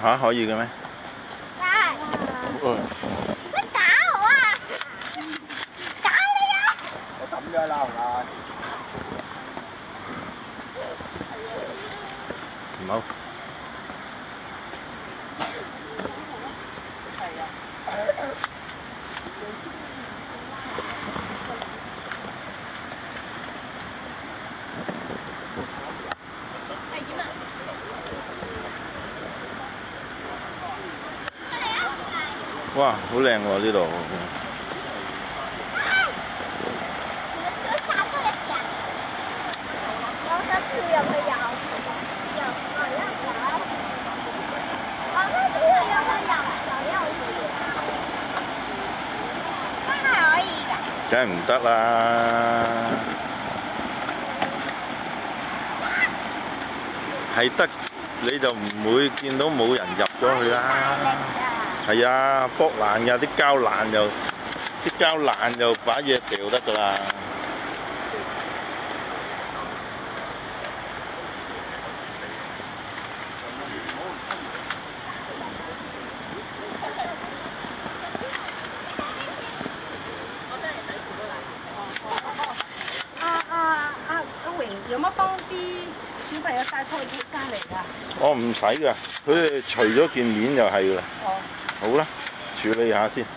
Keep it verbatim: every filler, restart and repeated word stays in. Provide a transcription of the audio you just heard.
嚇可以嘅咩？ 嗯。你打我啊！打你啊！ 我抌咗啦，係嘛？ 唔好。哇，好靚喎呢度！梗係唔得啦，係得你就唔會見到冇人入咗去啦。係啊，剝爛㗎，啲膠爛就啲膠爛就把嘢掉得㗎啦。 有冇幫啲小朋友帶拖鞋翻嚟㗎？ 我唔使㗎，佢哋除咗件面就係㗎啦。哦。好啦，處理下先。